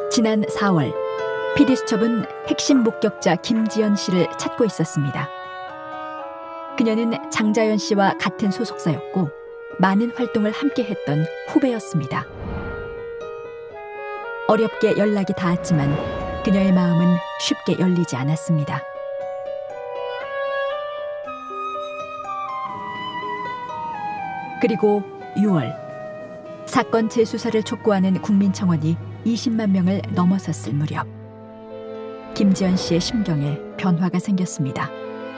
지난 4월 PD수첩은 핵심 목격자 김지연 씨를 찾고 있었습니다. 그녀는 장자연 씨와 같은 소속사였고 많은 활동을 함께 했던 후배였습니다. 어렵게 연락이 닿았지만 그녀의 마음은 쉽게 열리지 않았습니다. 그리고 6월, 사건 재수사를 촉구하는 국민청원이 20만 명을 넘어섰을 무렵 김지연 씨의 심경에 변화가 생겼습니다.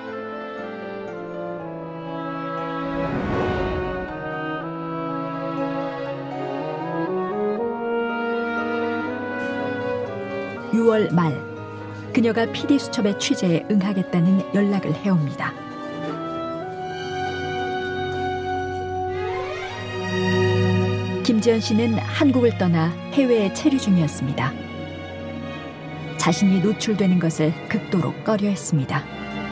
(6월) 말, 그녀가 PD수첩의 취재에 응하겠다는 연락을 해옵니다. 김지연 씨는 한국을 떠나 해외에 체류 중이었습니다. 자신이 노출되는 것을 극도로 꺼려했습니다.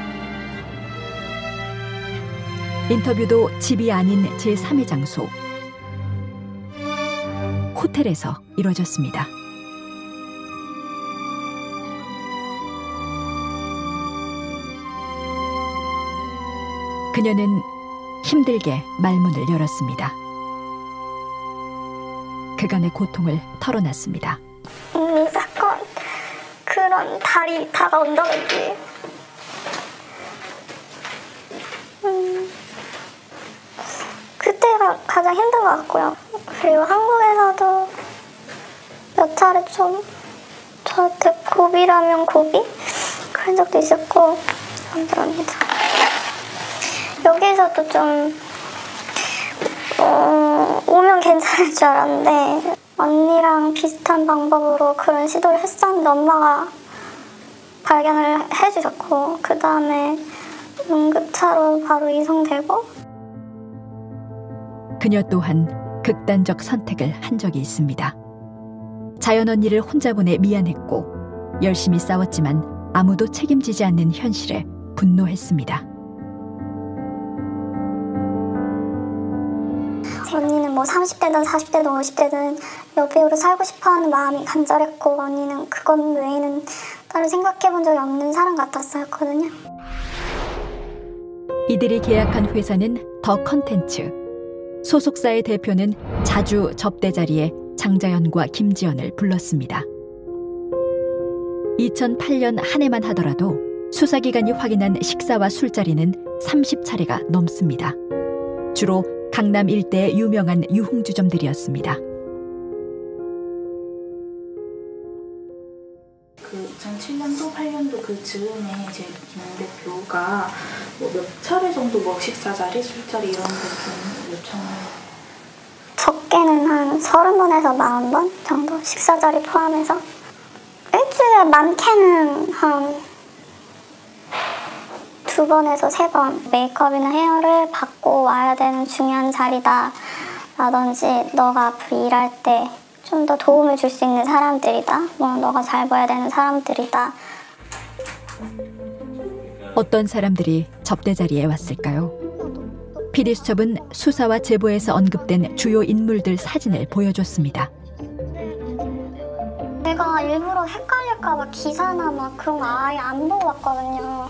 인터뷰도 집이 아닌 제3의 장소, 호텔에서 이루어졌습니다. 그녀는 힘들게 말문을 열었습니다. 그간의 고통을 털어놨습니다. 이 사건, 그런 달이 다가온다든지 그때가 가장 힘든 것 같고요. 그리고 한국에서도 몇 차례 좀 저한테 고비라면 고비? 그런 적도 있었고 그럽니다. 여기에서도 좀 오면 괜찮을 줄 알았는데 언니랑 비슷한 방법으로 그런 시도를 했었는데 엄마가 발견을 해주셨고 그 다음에 응급차로 바로 이송되고. 그녀 또한 극단적 선택을 한 적이 있습니다. 자연 언니를 혼자 보내 미안했고 열심히 싸웠지만 아무도 책임지지 않는 현실에 분노했습니다. 언니는 뭐 30대든 40대든 50대든 여배우로 살고 싶어하는 마음이 간절했고 언니는 그것 외에는 따로 생각해본 적이 없는 사람 같았었거든요. 이들이 계약한 회사는 더 컨텐츠. 소속사의 대표는 자주 접대 자리에 장자연과 김지연을 불렀습니다. 2008년 한 해만 하더라도 수사기관이 확인한 식사와 술자리는 30차례가 넘습니다. 주로 강남 일대의 유명한 유흥주점들이었습니다. 그 2007년도, 8년도 그 즈음에 이제 김 대표가 뭐 몇 차례 정도 뭐 식사 자리, 술자리 이런 데 좀 요청을. 적게는 한 30번에서 40번 정도 식사 자리 포함해서. 일주일에 많게는 한 2번에서 3번 메이크업이나 헤어를 받고 와야 되는 중요한 자리다 라든지 너가 앞으로 일할 때 좀 더 도움을 줄 수 있는 사람들이다, 뭐 너가 잘 보여야 되는 사람들이다. 어떤 사람들이 접대 자리에 왔을까요? PD수첩은 수사와 제보에서 언급된 주요 인물들 사진을 보여줬습니다. 내가 일부러 헷갈릴까 봐 기사나 막 그런 거 아예 안 보고 왔거든요.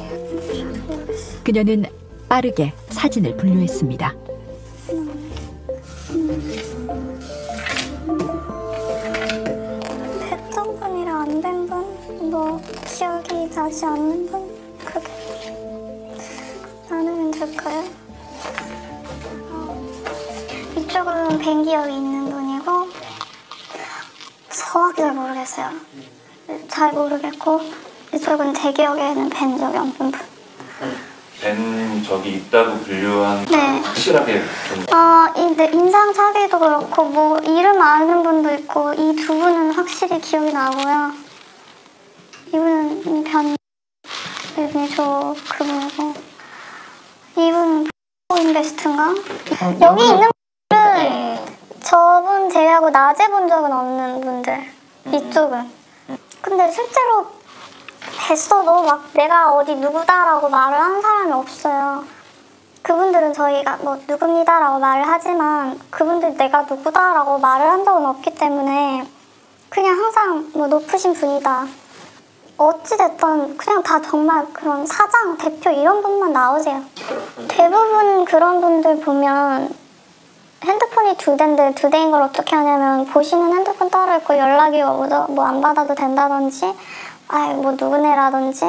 그녀는 빠르게 사진을 분류했습니다. 뵀던 분이랑 안 뵌 분, 뭐 기억이 나지 않는 분, 그게 나누면 될까요? 이쪽은 뵌 기억이 있는 분이고 정확히 모르겠어요. 잘 모르겠고 이쪽은 제 기억에는 뵌 적이 없는 분. 뵌 적이 있다고 분류한 네. 확실하게 인상착의도 그렇고 뭐 이름 아는 분도 있고 이 두 분은 확실히 기억이 나고요. 이분은 이분이 저 그분이고 이분은 인베스트인가? 여기 있는 분들은 저분 제외하고 낮에 본 적은 없는 분들. 이쪽은. 근데 실제로 뵀어도 막 내가 어디 누구다라고 말을 하는 사람이 없어요. 그분들은 저희가 뭐 누굽니다라고 말을 하지만 그분들 내가 누구다라고 말을 한 적은 없기 때문에 그냥 항상 뭐 높으신 분이다. 어찌됐든 그냥 다 정말 그런 사장, 대표 이런 분만 나오세요. 대부분 그런 분들 보면 핸드폰이 2대인데 2대인 걸 어떻게 하냐면 보시는 핸드폰 따로 있고 연락이 뭐 안 받아도 된다든지 뭐 누구네라든지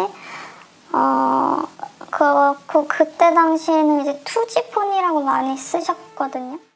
그때 당시에는 이제 투지폰이라고 많이 쓰셨거든요.